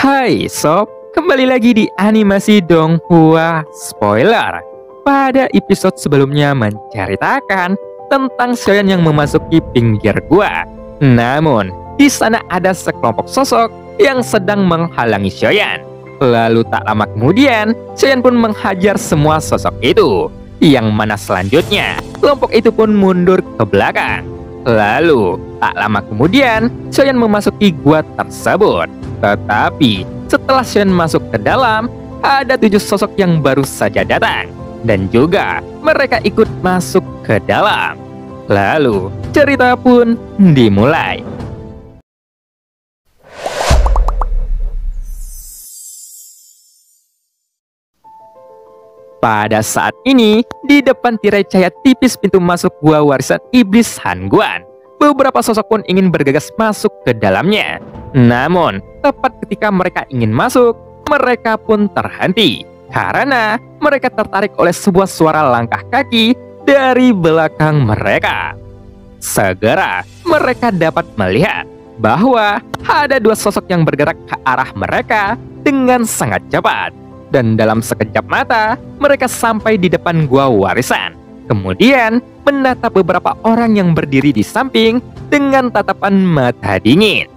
Hai sob, kembali lagi di animasi Donghua Spoiler. Pada episode sebelumnya menceritakan tentang Xiaoyan yang memasuki pinggir gua. Namun, di sana ada sekelompok sosok yang sedang menghalangi Xiaoyan. Lalu tak lama kemudian, Xiaoyan pun menghajar semua sosok itu. Yang mana selanjutnya, kelompok itu pun mundur ke belakang. Lalu, tak lama kemudian, Xiaoyan memasuki gua tersebut. Tetapi, setelah Xiaoyan masuk ke dalam, ada 7 sosok yang baru saja datang. Dan juga, mereka ikut masuk ke dalam. Lalu, cerita pun dimulai. Pada saat ini, di depan tirai cahaya tipis pintu masuk gua warisan iblis Hangguan, beberapa sosok pun ingin bergegas masuk ke dalamnya. Namun, tepat ketika mereka ingin masuk, mereka pun terhenti karena mereka tertarik oleh sebuah suara langkah kaki dari belakang mereka. Segera, mereka dapat melihat bahwa ada 2 sosok yang bergerak ke arah mereka dengan sangat cepat. Dan dalam sekejap mata, mereka sampai di depan gua warisan. Kemudian, menatap beberapa orang yang berdiri di samping dengan tatapan mata dingin.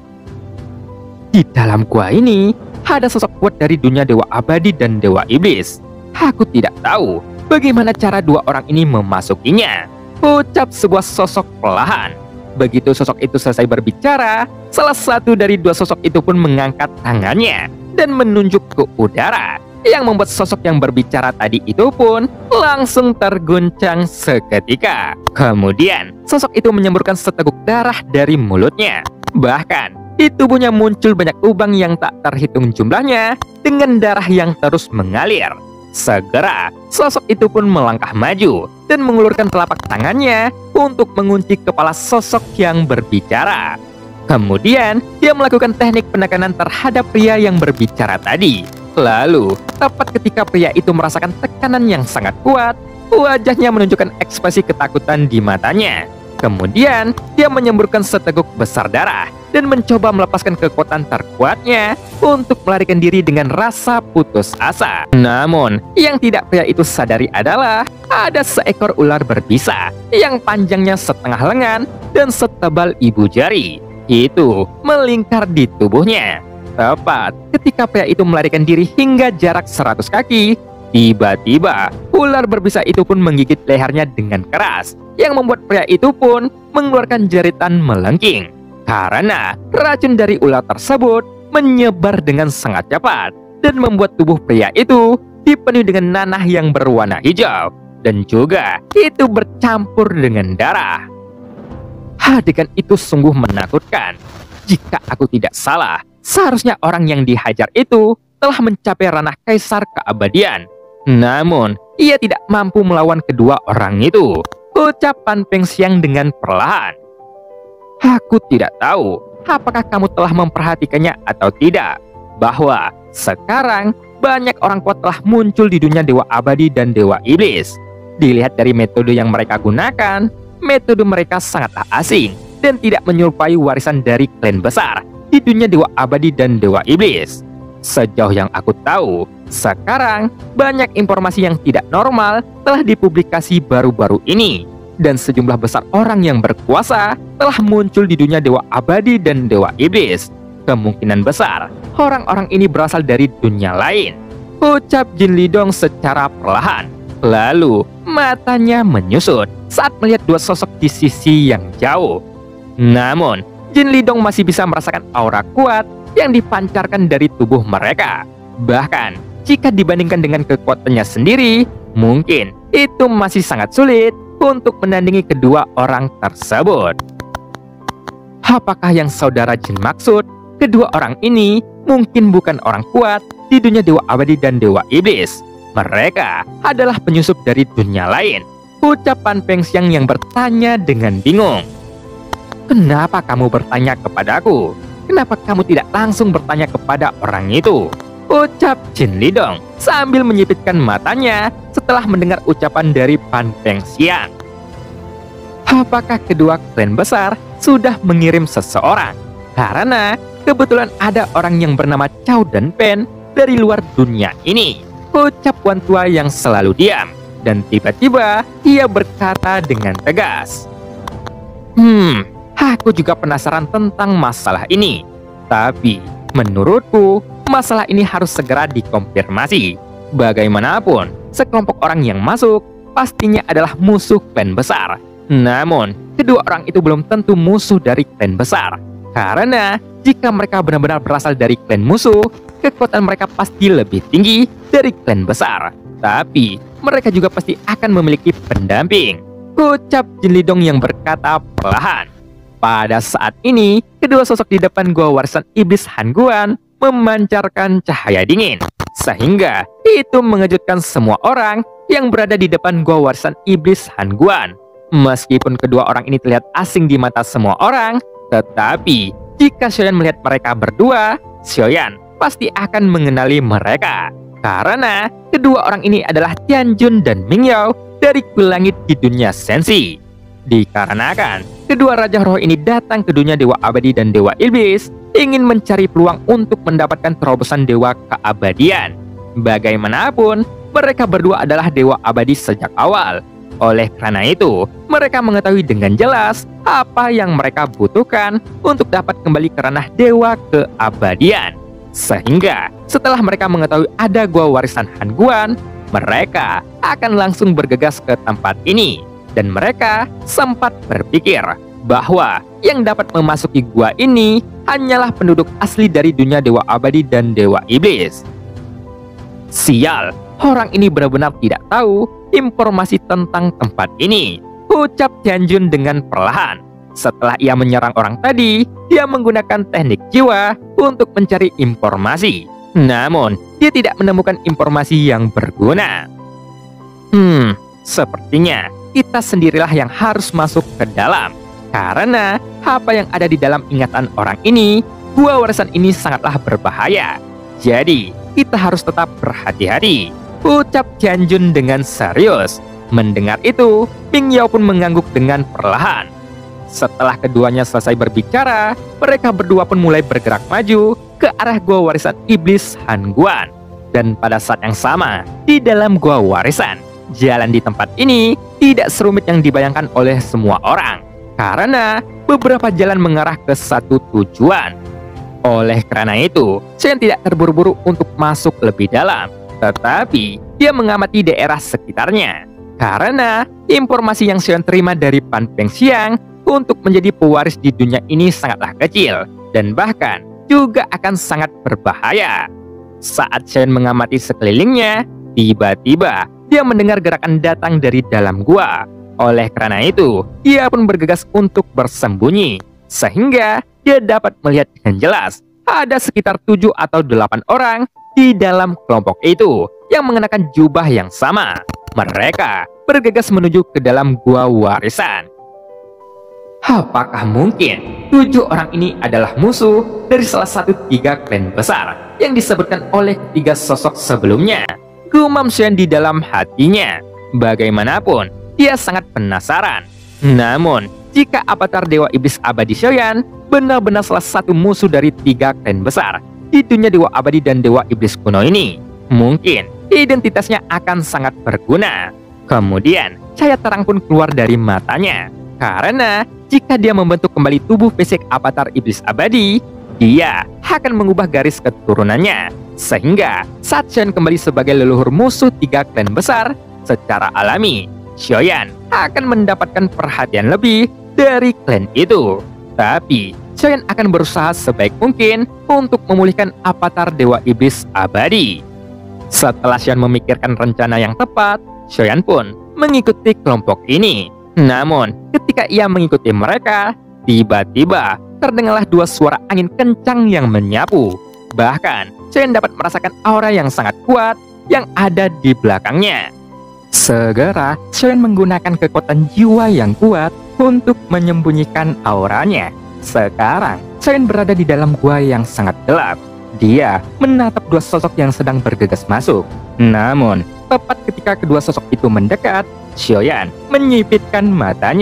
Di dalam gua ini, ada sosok kuat dari dunia Dewa Abadi dan Dewa Iblis. Aku tidak tahu bagaimana cara 2 orang ini memasukinya, ucap sebuah sosok perlahan. Begitu sosok itu selesai berbicara, salah satu dari 2 sosok itu pun mengangkat tangannya dan menunjuk ke udara, yang membuat sosok yang berbicara tadi itu pun langsung terguncang seketika. Kemudian, sosok itu menyemburkan seteguk darah dari mulutnya. Bahkan, di tubuhnya muncul banyak lubang yang tak terhitung jumlahnya dengan darah yang terus mengalir. Segera, sosok itu pun melangkah maju dan mengulurkan telapak tangannya untuk mengunci kepala sosok yang berbicara. Kemudian, dia melakukan teknik penekanan terhadap pria yang berbicara tadi. Lalu, tepat ketika pria itu merasakan tekanan yang sangat kuat, wajahnya menunjukkan ekspresi ketakutan di matanya. Kemudian, dia menyemburkan seteguk besar darah dan mencoba melepaskan kekuatan terkuatnya untuk melarikan diri dengan rasa putus asa. Namun, yang tidak pria itu sadari adalah ada seekor ular berbisa yang panjangnya setengah lengan dan setebal ibu jari. Itu melingkar di tubuhnya. Tepat ketika pria itu melarikan diri hingga jarak 100 kaki, tiba-tiba ular berbisa itu pun menggigit lehernya dengan keras, yang membuat pria itu pun mengeluarkan jeritan melengking. Karena racun dari ular tersebut menyebar dengan sangat cepat dan membuat tubuh pria itu dipenuhi dengan nanah yang berwarna hijau, dan juga itu bercampur dengan darah. Adegan itu sungguh menakutkan. Jika aku tidak salah, seharusnya orang yang dihajar itu telah mencapai ranah kaisar keabadian. Namun, ia tidak mampu melawan kedua orang itu, ucap Pan Pengxiang dengan perlahan. Aku tidak tahu apakah kamu telah memperhatikannya atau tidak, bahwa sekarang banyak orang kuat telah muncul di dunia Dewa Abadi dan Dewa Iblis. Dilihat dari metode yang mereka gunakan, metode mereka sangat asing dan tidak menyerupai warisan dari klan besar di dunia Dewa Abadi dan Dewa Iblis. Sejauh yang aku tahu, sekarang banyak informasi yang tidak normal telah dipublikasi baru-baru ini, dan sejumlah besar orang yang berkuasa telah muncul di dunia Dewa Abadi dan Dewa Iblis. Kemungkinan besar orang-orang ini berasal dari dunia lain, ucap Jin Lidong secara perlahan. Lalu matanya menyusut saat melihat 2 sosok di sisi yang jauh. Namun, Jin Lidong masih bisa merasakan aura kuat yang dipancarkan dari tubuh mereka. Bahkan, jika dibandingkan dengan kekuatannya sendiri, mungkin itu masih sangat sulit untuk menandingi kedua orang tersebut. Apakah yang saudara Jin maksud? Kedua orang ini mungkin bukan orang kuat di dunia Dewa Abadi dan Dewa Iblis. Mereka adalah penyusup dari dunia lain, ucap Pan Pengxiang yang bertanya dengan bingung. Kenapa kamu bertanya kepadaku? Kenapa kamu tidak langsung bertanya kepada orang itu? Ucap Jin Lidong sambil menyipitkan matanya setelah mendengar ucapan dari Pan Pengxiang. Apakah kedua klan besar sudah mengirim seseorang? Karena kebetulan ada orang yang bernama Chow dan Pen dari luar dunia ini, ucap Wan Tua yang selalu diam. Dan tiba-tiba ia berkata dengan tegas, aku juga penasaran tentang masalah ini. Tapi menurutku masalah ini harus segera dikonfirmasi. Bagaimanapun, sekelompok orang yang masuk pastinya adalah musuh klan besar. Namun, kedua orang itu belum tentu musuh dari klan besar. Karena jika mereka benar-benar berasal dari klan musuh, kekuatan mereka pasti lebih tinggi dari klan besar. Tapi, mereka juga pasti akan memiliki pendamping, ucap Jin Lidong yang berkata perlahan. Pada saat ini, kedua sosok di depan gua warisan iblis Han Guan memancarkan cahaya dingin, sehingga itu mengejutkan semua orang yang berada di depan gua warisan iblis Han Guan. Meskipun kedua orang ini terlihat asing di mata semua orang, tetapi jika Xiaoyan melihat mereka berdua, Xiaoyan pasti akan mengenali mereka. Karena kedua orang ini adalah Tianjun dan Mingyao dari kuil langit di dunia Sensi. Dikarenakan kedua raja roh ini datang ke dunia dewa abadi dan dewa iblis, ingin mencari peluang untuk mendapatkan terobosan dewa keabadian. Bagaimanapun, mereka berdua adalah dewa abadi sejak awal. Oleh karena itu, mereka mengetahui dengan jelas apa yang mereka butuhkan untuk dapat kembali ke ranah dewa keabadian. Sehingga setelah mereka mengetahui ada gua warisan Han Guan, mereka akan langsung bergegas ke tempat ini. Dan mereka sempat berpikir bahwa yang dapat memasuki gua ini hanyalah penduduk asli dari dunia dewa abadi dan dewa iblis. Sial, orang ini benar-benar tidak tahu informasi tentang tempat ini, ucap Tianjun dengan perlahan. Setelah ia menyerang orang tadi, dia menggunakan teknik jiwa untuk mencari informasi. Namun, dia tidak menemukan informasi yang berguna. Sepertinya kita sendirilah yang harus masuk ke dalam. Karena apa yang ada di dalam ingatan orang ini, gua warisan ini sangatlah berbahaya. Jadi, kita harus tetap berhati-hati, ucap Tianjun dengan serius. Mendengar itu, Mingyao pun mengangguk dengan perlahan. Setelah keduanya selesai berbicara, mereka berdua pun mulai bergerak maju ke arah gua warisan iblis Han Guan. Dan pada saat yang sama, di dalam gua warisan, jalan di tempat ini tidak serumit yang dibayangkan oleh semua orang. Karena beberapa jalan mengarah ke satu tujuan. Oleh karena itu, Xiaoyan tidak terburu-buru untuk masuk lebih dalam. Tetapi, dia mengamati daerah sekitarnya. Karena informasi yang Xiaoyan terima dari Pan Pengxiang untuk menjadi pewaris di dunia ini sangatlah kecil, dan bahkan juga akan sangat berbahaya. Saat Xiaoyan mengamati sekelilingnya, tiba-tiba dia mendengar gerakan datang dari dalam gua. Oleh karena itu, dia pun bergegas untuk bersembunyi, sehingga dia dapat melihat dengan jelas ada sekitar 7 atau 8 orang di dalam kelompok itu yang mengenakan jubah yang sama. Mereka bergegas menuju ke dalam gua warisan. Apakah mungkin 7 orang ini adalah musuh dari salah satu 3 klan besar yang disebutkan oleh 3 sosok sebelumnya? Gumam Xiaoyan di dalam hatinya. Bagaimanapun, dia sangat penasaran. Namun, jika avatar dewa iblis abadi Xiaoyan benar-benar salah satu musuh dari 3 klan besar di dunia dewa abadi dan dewa iblis kuno ini, mungkin identitasnya akan sangat berguna. Kemudian, cahaya terang pun keluar dari matanya. Karena jika dia membentuk kembali tubuh fisik avatar iblis abadi, dia akan mengubah garis keturunannya. Sehingga saat Xiaoyan kembali sebagai leluhur musuh 3 klan besar, secara alami, Xiaoyan akan mendapatkan perhatian lebih dari klan itu. Tapi, Xiaoyan akan berusaha sebaik mungkin untuk memulihkan avatar dewa iblis abadi. Setelah Xiaoyan memikirkan rencana yang tepat, Xiaoyan pun mengikuti kelompok ini. Namun, ketika ia mengikuti mereka, tiba-tiba terdengarlah 2 suara angin kencang yang menyapu. Bahkan, Xiaoyan dapat merasakan aura yang sangat kuat yang ada di belakangnya. Segera, Xiaoyan menggunakan kekuatan jiwa yang kuat untuk menyembunyikan auranya. Sekarang, Xiaoyan berada di dalam gua yang sangat gelap. Dia menatap 2 sosok yang sedang bergegas masuk. Namun, tepat ketika kedua sosok itu mendekat, Xiaoyan menyipitkan matanya.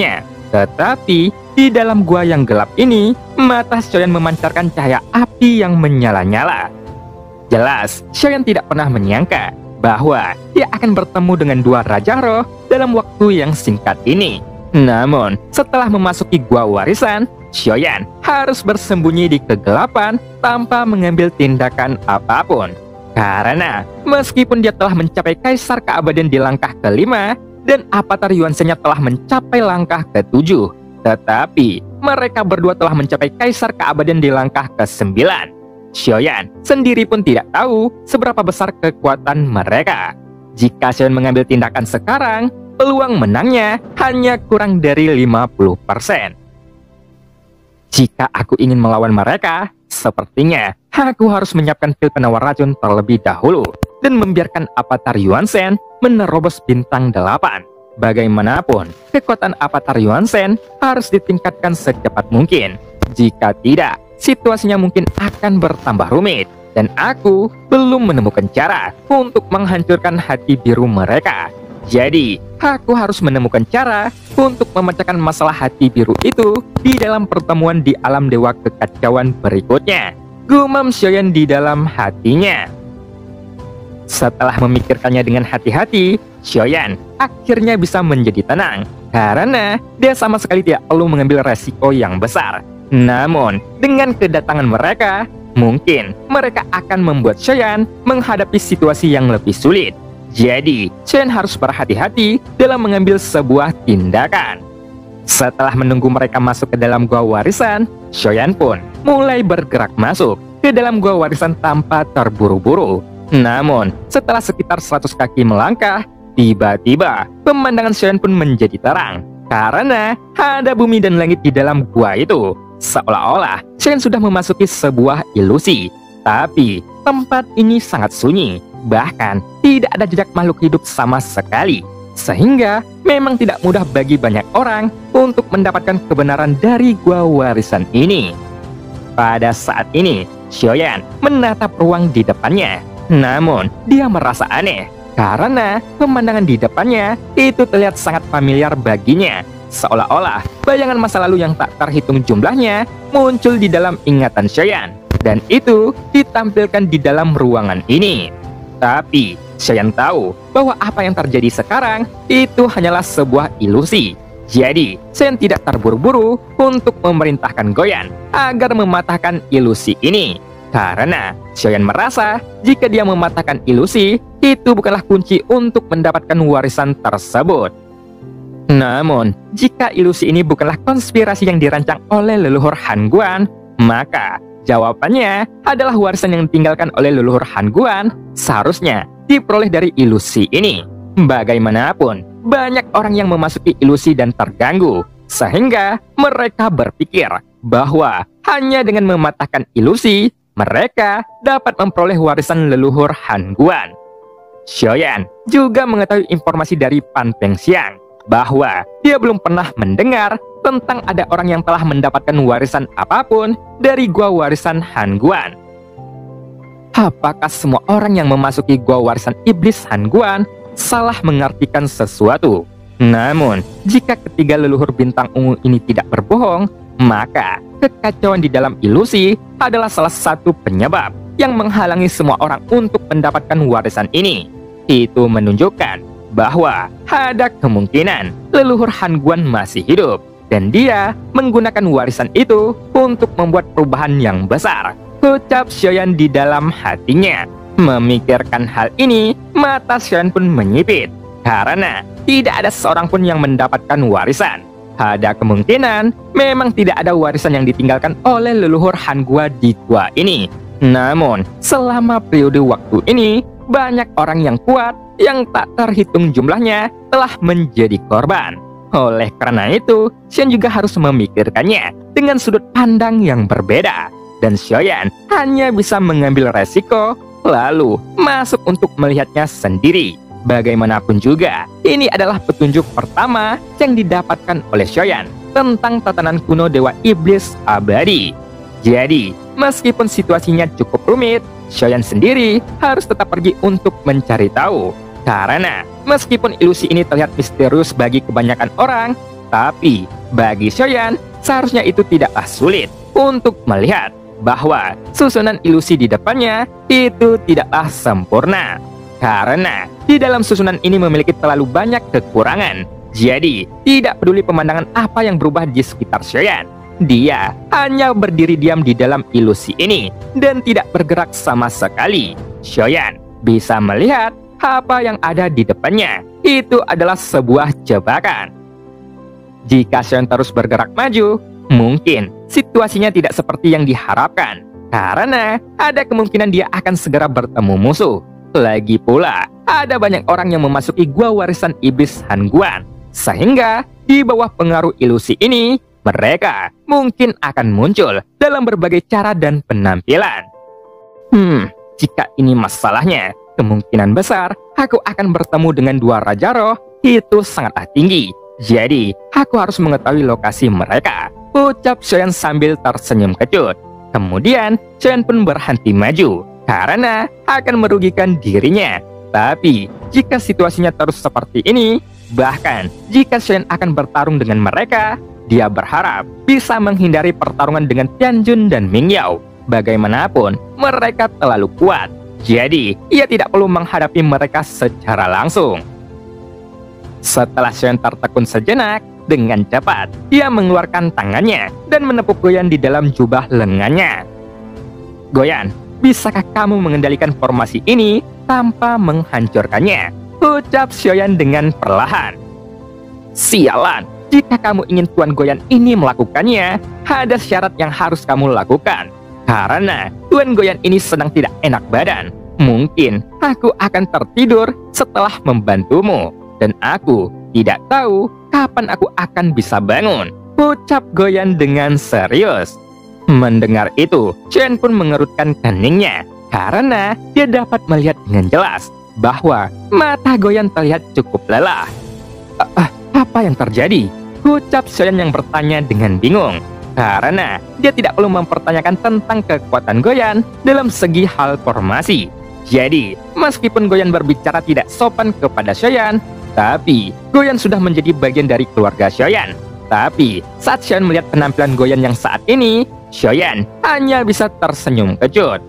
Tetapi di dalam gua yang gelap ini, mata Xiaoyan memancarkan cahaya api yang menyala-nyala. Jelas, Xiaoyan tidak pernah menyangka bahwa dia akan bertemu dengan dua Raja Roh dalam waktu yang singkat ini. Namun, setelah memasuki gua warisan, Xiaoyan harus bersembunyi di kegelapan tanpa mengambil tindakan apapun. Karena meskipun dia telah mencapai Kaisar Keabadian di langkah kelima dan Avatar Yuan-Shen telah mencapai langkah ketujuh, tetapi mereka berdua telah mencapai Kaisar Keabadian di langkah ke-9. Xiaoyan sendiri pun tidak tahu seberapa besar kekuatan mereka. Jika Xiaoyan mengambil tindakan sekarang, peluang menangnya hanya kurang dari 50%. Jika aku ingin melawan mereka, sepertinya aku harus menyiapkan pil penawar racun terlebih dahulu dan membiarkan Avatar Yuan-Shen menerobos bintang 8. Bagaimanapun, kekuatan Avatar Yuan-Shen harus ditingkatkan secepat mungkin. Jika tidak, situasinya mungkin akan bertambah rumit, dan aku belum menemukan cara untuk menghancurkan hati biru mereka. Jadi, aku harus menemukan cara untuk memecahkan masalah hati biru itu di dalam pertemuan di alam dewa kekacauan berikutnya. Gumam Xiaoyan di dalam hatinya. Setelah memikirkannya dengan hati-hati, Xiaoyan akhirnya bisa menjadi tenang karena dia sama sekali tidak perlu mengambil resiko yang besar. Namun, dengan kedatangan mereka, mungkin mereka akan membuat Xiaoyan menghadapi situasi yang lebih sulit. Jadi, Xiaoyan harus berhati-hati dalam mengambil sebuah tindakan. Setelah menunggu mereka masuk ke dalam gua warisan, Xiaoyan pun mulai bergerak masuk ke dalam gua warisan tanpa terburu-buru. Namun, setelah sekitar 100 kaki melangkah, tiba-tiba pemandangan Xiaoyan pun menjadi terang karena ada bumi dan langit di dalam gua itu. Seolah-olah Xiaoyan sudah memasuki sebuah ilusi. Tapi tempat ini sangat sunyi, bahkan tidak ada jejak makhluk hidup sama sekali. Sehingga memang tidak mudah bagi banyak orang untuk mendapatkan kebenaran dari gua warisan ini. Pada saat ini, Xiaoyan menatap ruang di depannya. Namun, dia merasa aneh karena pemandangan di depannya itu terlihat sangat familiar baginya. Seolah-olah bayangan masa lalu yang tak terhitung jumlahnya muncul di dalam ingatan Xiaoyan, dan itu ditampilkan di dalam ruangan ini. Tapi Xiaoyan tahu bahwa apa yang terjadi sekarang itu hanyalah sebuah ilusi. Jadi Xiaoyan tidak terburu-buru untuk memerintahkan Goyan agar mematahkan ilusi ini, karena Xiaoyan merasa jika dia mematahkan ilusi itu bukanlah kunci untuk mendapatkan warisan tersebut. Namun, jika ilusi ini bukanlah konspirasi yang dirancang oleh leluhur Han Guan, maka jawabannya adalah warisan yang ditinggalkan oleh leluhur Han Guan seharusnya diperoleh dari ilusi ini. Bagaimanapun, banyak orang yang memasuki ilusi dan terganggu, sehingga mereka berpikir bahwa hanya dengan mematahkan ilusi, mereka dapat memperoleh warisan leluhur Han Guan. Xiaoyan juga mengetahui informasi dari Pan Pengxiang bahwa dia belum pernah mendengar tentang ada orang yang telah mendapatkan warisan apapun dari gua warisan Han Guan. Apakah semua orang yang memasuki gua warisan iblis Han Guan salah mengartikan sesuatu? Namun, jika ketiga leluhur bintang ungu ini tidak berbohong, maka kekacauan di dalam ilusi adalah salah satu penyebab yang menghalangi semua orang untuk mendapatkan warisan ini. Itu menunjukkan bahwa ada kemungkinan leluhur Han Guan masih hidup, dan dia menggunakan warisan itu untuk membuat perubahan yang besar, ucap Xiaoyan di dalam hatinya. Memikirkan hal ini, mata Xiaoyan pun menyipit, karena tidak ada seorang pun yang mendapatkan warisan. Ada kemungkinan memang tidak ada warisan yang ditinggalkan oleh leluhur Han Guan di gua ini. Namun, selama periode waktu ini, banyak orang yang kuat yang tak terhitung jumlahnya telah menjadi korban. Oleh karena itu, Xiaoyan juga harus memikirkannya dengan sudut pandang yang berbeda. Dan Xiaoyan hanya bisa mengambil resiko, lalu masuk untuk melihatnya sendiri. Bagaimanapun juga, ini adalah petunjuk pertama yang didapatkan oleh Xiaoyan tentang tatanan kuno Dewa Iblis Abadi. Jadi, meskipun situasinya cukup rumit, Xiaoyan sendiri harus tetap pergi untuk mencari tahu. Karena meskipun ilusi ini terlihat misterius bagi kebanyakan orang, tapi Bagi Xiaoyan, seharusnya itu tidaklah sulit untuk melihat bahwa susunan ilusi di depannya itu tidaklah sempurna. Karena di dalam susunan ini memiliki terlalu banyak kekurangan. Jadi, tidak peduli pemandangan apa yang berubah di sekitar Xiaoyan, dia hanya berdiri diam di dalam ilusi ini dan tidak bergerak sama sekali. Xiaoyan bisa melihat apa yang ada di depannya. Itu adalah sebuah jebakan. Jika Xiaoyan terus bergerak maju, mungkin situasinya tidak seperti yang diharapkan, karena ada kemungkinan dia akan segera bertemu musuh. Lagi pula, ada banyak orang yang memasuki gua warisan iblis Han Guan, sehingga di bawah pengaruh ilusi ini, mereka mungkin akan muncul dalam berbagai cara dan penampilan. Jika ini masalahnya, kemungkinan besar aku akan bertemu dengan dua Raja Roh itu sangatlah tinggi. Jadi, aku harus mengetahui lokasi mereka, ucap Xiaoyan sambil tersenyum kecut. Kemudian, Xiaoyan pun berhenti maju, karena akan merugikan dirinya. Tapi, jika situasinya terus seperti ini, bahkan jika Xiaoyan akan bertarung dengan mereka, dia berharap bisa menghindari pertarungan dengan Tianjun dan Ming Yao. Bagaimanapun, mereka terlalu kuat. Jadi, ia tidak perlu menghadapi mereka secara langsung. Setelah Xiaoyan tertekun sejenak, dengan cepat dia mengeluarkan tangannya dan menepuk Goyan di dalam jubah lengannya. Goyan, bisakah kamu mengendalikan formasi ini tanpa menghancurkannya? Ucap Xiaoyan dengan perlahan. Sialan, jika kamu ingin Tuan Goyan ini melakukannya, ada syarat yang harus kamu lakukan. Karena Tuan Goyan ini sedang tidak enak badan. Mungkin aku akan tertidur setelah membantumu, dan aku tidak tahu kapan aku akan bisa bangun, ucap Goyan dengan serius. Mendengar itu, Xiaoyan pun mengerutkan keningnya, karena dia dapat melihat dengan jelas bahwa mata Goyan terlihat cukup lelah. Apa yang terjadi? Ucap Xiaoyan yang bertanya dengan bingung, karena dia tidak perlu mempertanyakan tentang kekuatan Goyan dalam segi hal formasi. Jadi, meskipun Goyan berbicara tidak sopan kepada Xiaoyan, tapi Goyan sudah menjadi bagian dari keluarga Xiaoyan. Tapi saat Xiaoyan melihat penampilan Goyan yang saat ini, Xiaoyan hanya bisa tersenyum kecut.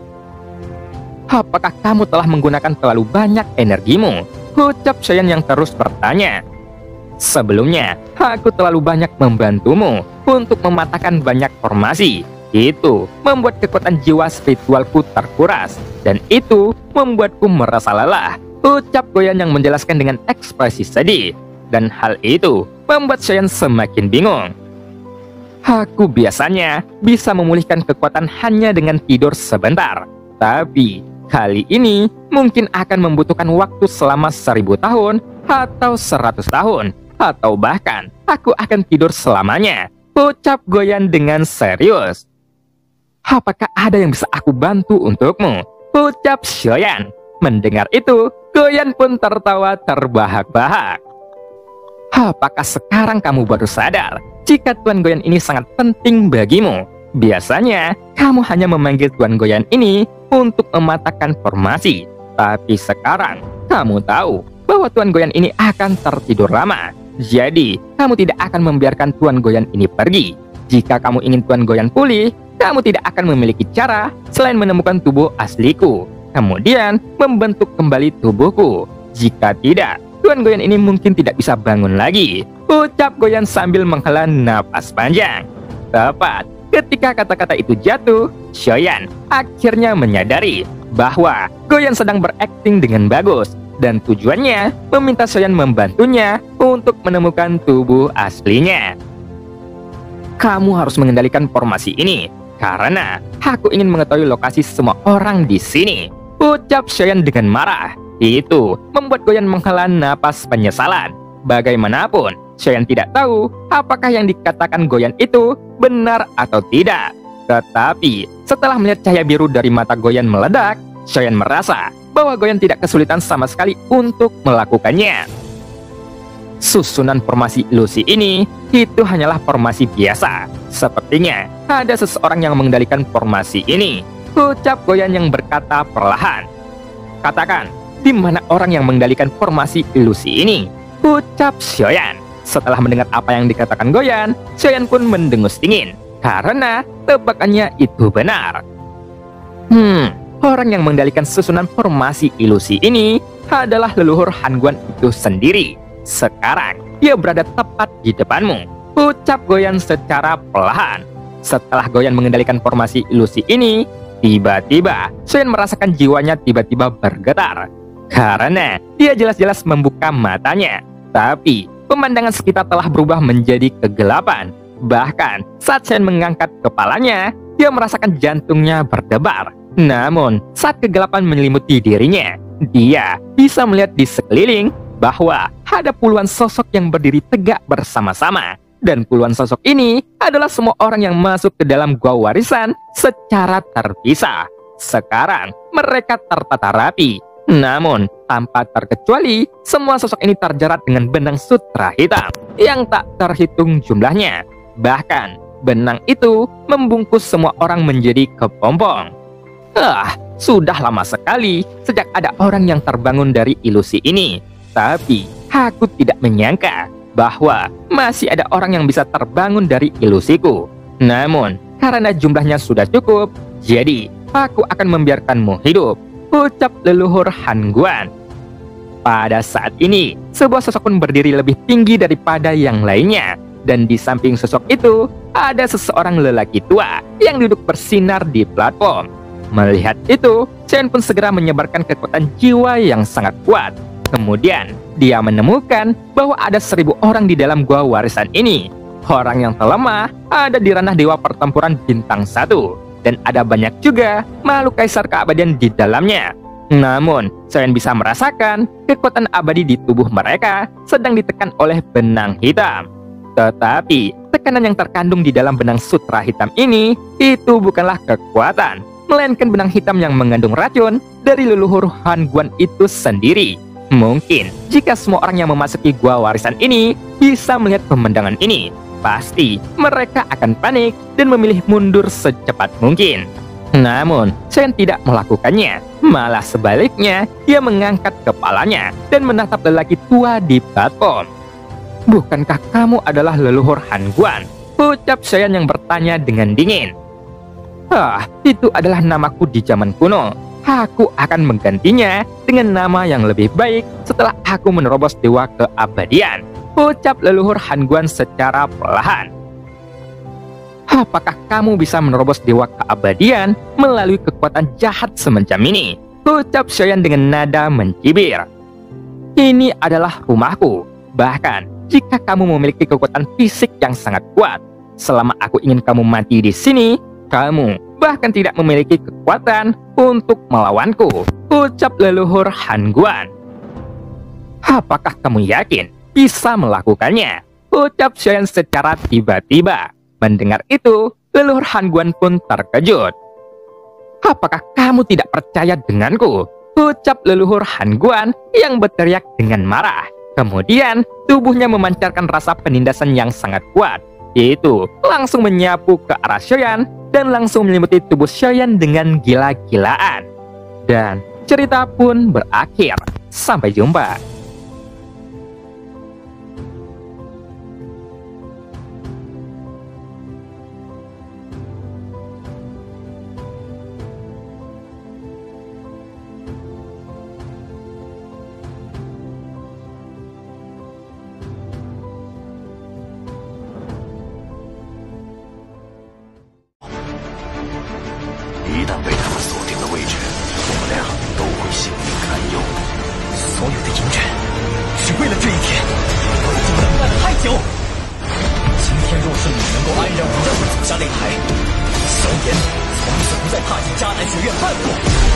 Apakah kamu telah menggunakan terlalu banyak energimu? Ucap Xiaoyan yang terus bertanya. Sebelumnya, aku terlalu banyak membantumu untuk mematahkan banyak formasi. Itu membuat kekuatan jiwa spiritualku terkuras, dan itu membuatku merasa lelah, ucap Goyan yang menjelaskan dengan ekspresi sedih. Dan hal itu membuat Xiaoyan semakin bingung. Aku biasanya bisa memulihkan kekuatan hanya dengan tidur sebentar, tapi kali ini mungkin akan membutuhkan waktu selama 1000 tahun atau 100 tahun, atau bahkan aku akan tidur selamanya, ucap Goyan dengan serius. Apakah ada yang bisa aku bantu untukmu? Ucap Xiaoyan. Mendengar itu, Goyan pun tertawa terbahak-bahak. Apakah sekarang kamu baru sadar jika Tuan Goyan ini sangat penting bagimu? Biasanya, kamu hanya memanggil Tuan Goyan ini untuk mematahkan formasi. Tapi sekarang, kamu tahu bahwa Tuan Goyan ini akan tertidur lama. Jadi, kamu tidak akan membiarkan Tuan Goyan ini pergi. Jika kamu ingin Tuan Goyan pulih, kamu tidak akan memiliki cara selain menemukan tubuh asliku, kemudian membentuk kembali tubuhku. Jika tidak, Tuan Goyan ini mungkin tidak bisa bangun lagi, ucap Goyan sambil menghela napas panjang. Tepat ketika kata-kata itu jatuh, Xiaoyan akhirnya menyadari bahwa Goyan sedang berakting dengan bagus, dan tujuannya meminta Xiaoyan membantunya untuk menemukan tubuh aslinya. Kamu harus mengendalikan formasi ini, karena aku ingin mengetahui lokasi semua orang di sini, ucap Xiaoyan dengan marah. Itu membuat Goyan menghela napas penyesalan. Bagaimanapun, Xiaoyan tidak tahu apakah yang dikatakan Goyan itu benar atau tidak. Tetapi setelah melihat cahaya biru dari mata Goyan meledak, Xiaoyan merasa bahwa Goyan tidak kesulitan sama sekali untuk melakukannya. Susunan formasi ilusi ini itu hanyalah formasi biasa. Sepertinya ada seseorang yang mengendalikan formasi ini, ucap Goyan yang berkata perlahan. Katakan, di mana orang yang mengendalikan formasi ilusi ini? Ucap Xiaoyan. Setelah mendengar apa yang dikatakan Goyan, Xiaoyan pun mendengus dingin karena tebakannya itu benar. Orang yang mengendalikan susunan formasi ilusi ini adalah leluhur Han Guan itu sendiri. Sekarang dia berada tepat di depanmu, ucap Goyan secara perlahan. Setelah Goyan mengendalikan formasi ilusi ini, tiba-tiba Xiaoyan merasakan jiwanya tiba-tiba bergetar karena dia jelas-jelas membuka matanya. Tapi pemandangan sekitar telah berubah menjadi kegelapan. Bahkan saat Xiaoyan mengangkat kepalanya, dia merasakan jantungnya berdebar. Namun saat kegelapan menyelimuti dirinya, dia bisa melihat di sekeliling bahwa ada puluhan sosok yang berdiri tegak bersama-sama. Dan puluhan sosok ini adalah semua orang yang masuk ke dalam gua warisan secara terpisah. Sekarang mereka tertata rapi. Namun tanpa terkecuali, semua sosok ini terjerat dengan benang sutra hitam yang tak terhitung jumlahnya. Bahkan benang itu membungkus semua orang menjadi kepompong. Sudah lama sekali sejak ada orang yang terbangun dari ilusi ini. Tapi aku tidak menyangka bahwa masih ada orang yang bisa terbangun dari ilusiku. Namun karena jumlahnya sudah cukup, jadi aku akan membiarkanmu hidup, ucap leluhur Han Guan. Pada saat ini, sebuah sosok pun berdiri lebih tinggi daripada yang lainnya. Dan di samping sosok itu, ada seseorang lelaki tua yang duduk bersinar di platform. Melihat itu, Xiaoyan pun segera menyebarkan kekuatan jiwa yang sangat kuat. Kemudian, dia menemukan bahwa ada 1000 orang di dalam gua warisan ini. Orang yang terlemah ada di ranah dewa pertempuran bintang 1. Dan ada banyak juga makhluk kaisar keabadian di dalamnya. Namun, Xiaoyan bisa merasakan kekuatan abadi di tubuh mereka sedang ditekan oleh benang hitam. Tetapi, tekanan yang terkandung di dalam benang sutra hitam ini, itu bukanlah kekuatan, melainkan benang hitam yang mengandung racun dari leluhur Han Guan itu sendiri. Mungkin jika semua orang yang memasuki gua warisan ini bisa melihat pemandangan ini, pasti mereka akan panik dan memilih mundur secepat mungkin. Namun, Xiaoyan tidak melakukannya. Malah sebaliknya, dia mengangkat kepalanya dan menatap lelaki tua di platform. Bukankah kamu adalah leluhur Han Guan? Ucap Xiaoyan yang bertanya dengan dingin. Itu adalah namaku di zaman kuno. Aku akan menggantinya dengan nama yang lebih baik setelah aku menerobos dewa keabadian, ucap leluhur Han Guan secara perlahan. Apakah kamu bisa menerobos dewa keabadian melalui kekuatan jahat semacam ini? Ucap Xiaoyan dengan nada mencibir. Ini adalah rumahku. Bahkan jika kamu memiliki kekuatan fisik yang sangat kuat, selama aku ingin kamu mati di sini, kamu bahkan tidak memiliki kekuatan untuk melawanku, ucap leluhur Han Guan. Apakah kamu yakin bisa melakukannya? Ucap Xiaoyan secara tiba-tiba. Mendengar itu, leluhur Han Guan pun terkejut. Apakah kamu tidak percaya denganku? Ucap leluhur Han Guan yang berteriak dengan marah. Kemudian, tubuhnya memancarkan rasa penindasan yang sangat kuat. Itu langsung menyapu ke arah Xiaoyan dan langsung menyelimuti tubuh Xiaoyan dengan gila-gilaan. Dan cerita pun berakhir. Sampai jumpa. 一旦被他们锁定了位置，我们俩都会性命堪忧。所有的隐忍，是为了这一天。我已经等待了太久。今天若是你能够安然无恙地走下擂台，萧炎从此不再踏进迦南学院半步。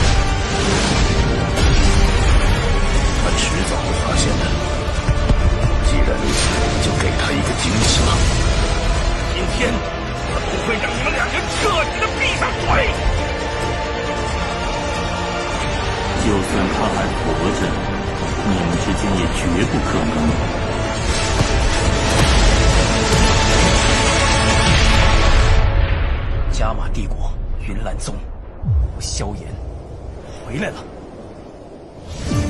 他迟早会发现的。既然如此，就给他一个惊喜吧。今天我不会让你们两人彻底的闭上嘴。 就算他还活着，你们之间也绝不可能。 加玛帝国云岚宗，萧炎回来了。